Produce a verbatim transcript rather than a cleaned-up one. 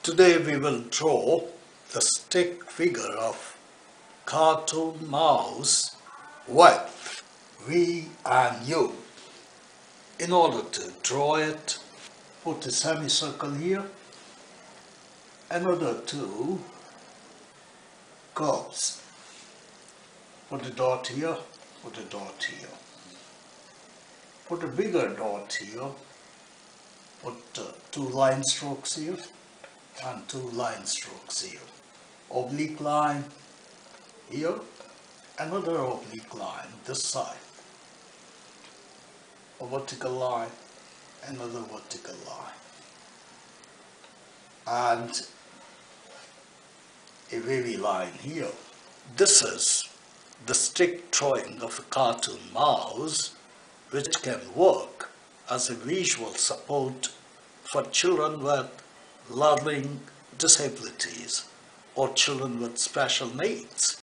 Today we will draw the stick figure of cartoon mouse with we and you. In order to draw it, put a semicircle here, another two curves. Put a dot here, put a dot here. Put a bigger dot here, put uh, two line strokes here and two line strokes here. Oblique line here, another oblique line this side. A vertical line, another vertical line. And a wavy line here. This is the stick drawing of a cartoon mouse, which can work as a visual support for children with learning disabilities or children with special needs.